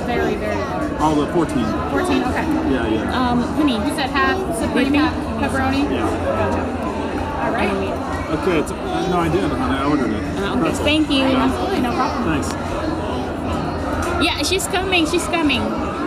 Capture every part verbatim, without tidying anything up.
very, very large? Oh, the fourteen. fourteen, okay. Yeah, yeah. Um, honey, you said half supreme, half pepperoni? Yeah. Gotcha. All right. Okay, it's, uh, no, I did, honey. I ordered it. Uh, okay, thank you. Absolutely, no problem. Thanks. Yeah, she's coming, she's coming.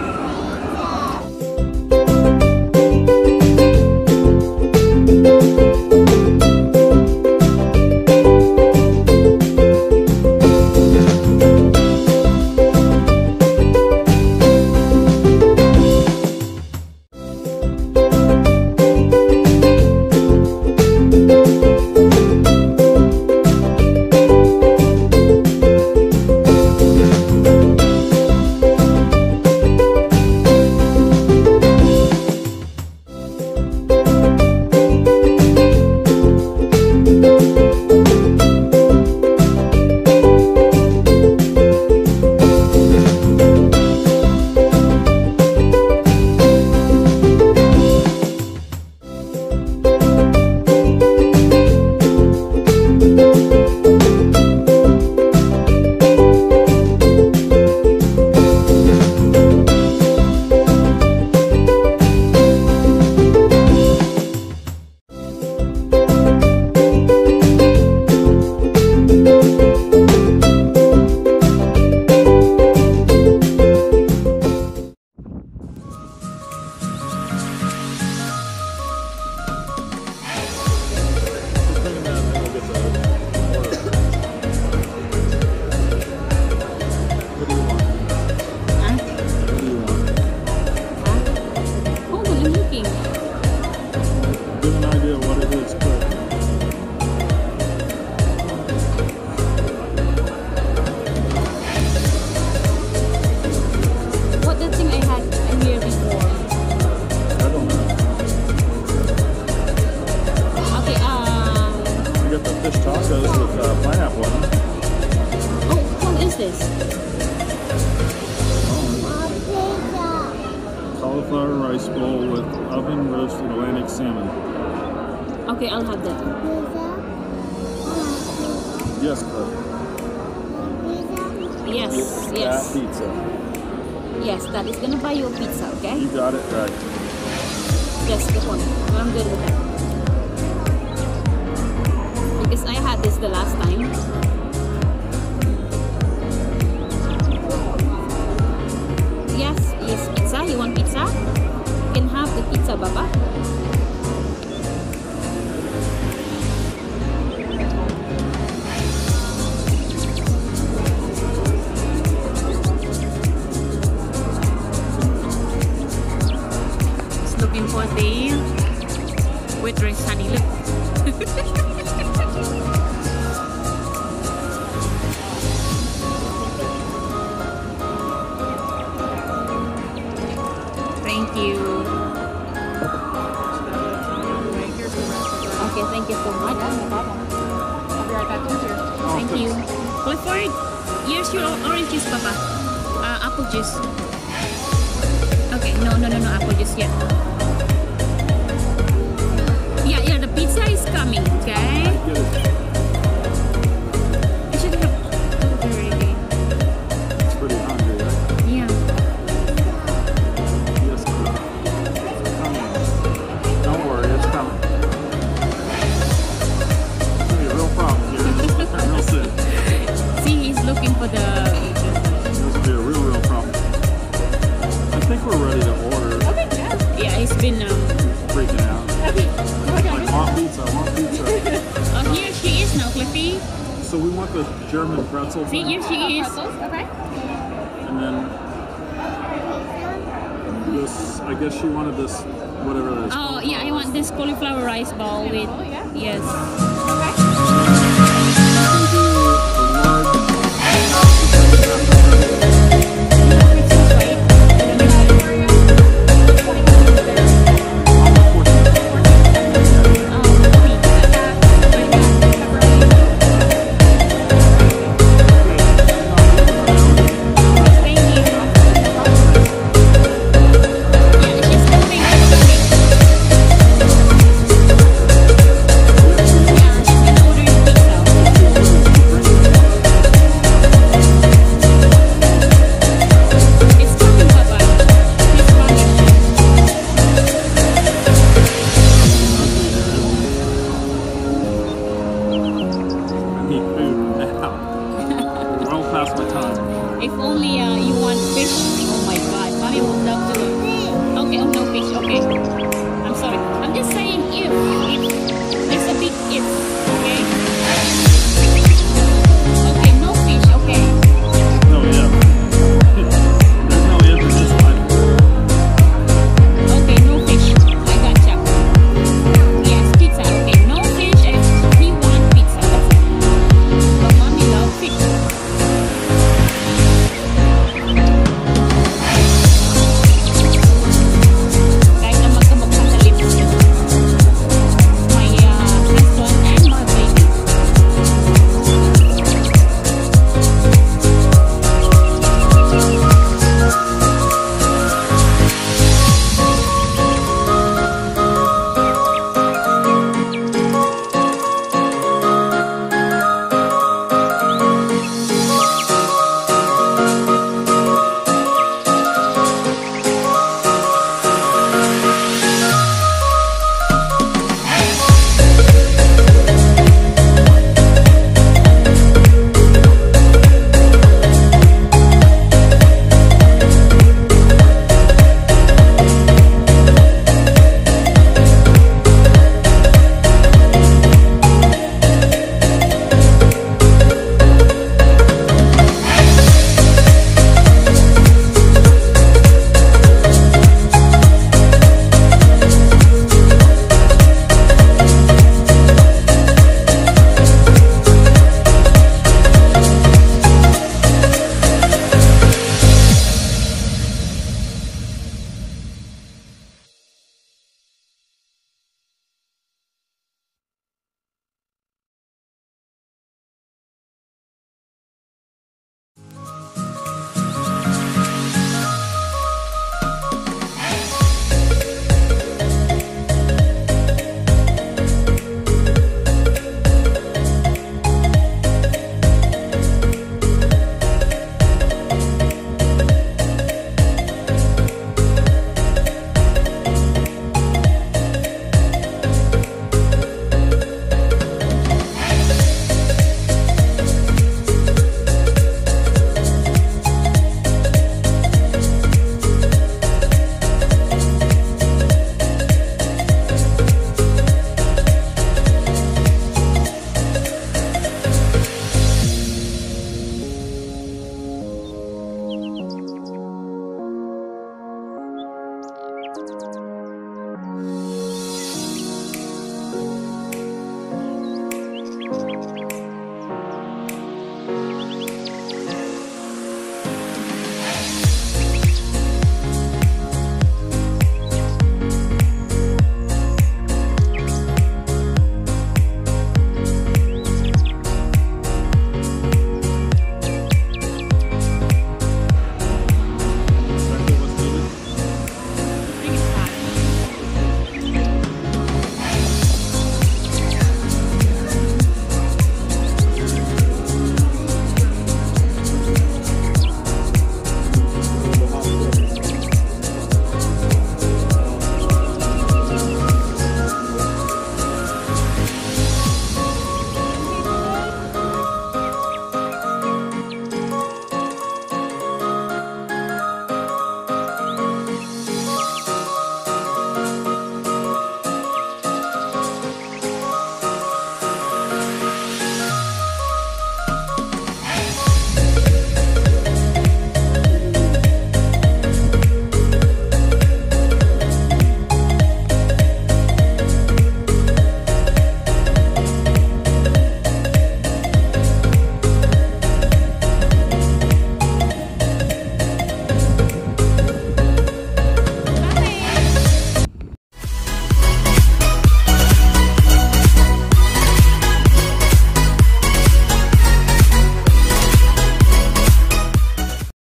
Cauliflower rice bowl with oven roasted Atlantic salmon. Okay, I'll have that. Yes, Cliff. Yes, That yes. pizza. Yes, that is gonna buy you a pizza, okay? You got it right. That's the point. I'm good with that. Because I had this the last time. Yes, yes, pizza. You want pizza? You can have the pizza, Baba. Just looking for the waitress, honey. Look. Thank you. Okay, thank you so much. No problem. I'll be right back with you. Thank you. Clifford, here's your orange juice, Papa. Uh, apple juice. Okay, no, no, no, no, apple juice, yeah. Yeah, yeah, the pizza is coming, okay? Get it. I should have already. It's pretty hungry, right? Yeah. Yes, Cliff. It's coming. Don't worry, it's coming. It's gonna be a real problem here. Real soon. See, he's looking for the... This will be a real, real problem. I think we're ready to order. Okay, yeah. Yeah, he's been... Um... Freaking out. Okay. Like, want pizza, want pizza. Oh, here she is now, Cliffy. So we want the German pretzel See, thing, here she is. Pretzels, okay. and then this, I guess she wanted this, whatever that is. Oh, yeah, I want this cauliflower rice ball with... Oh, yeah. Yes. Okay. Yeah, she's been ordering want fish. Oh my god, mommy would love to. Okay, oh no fish. Okay, I'm sorry. I'm just saying if if it's a big if.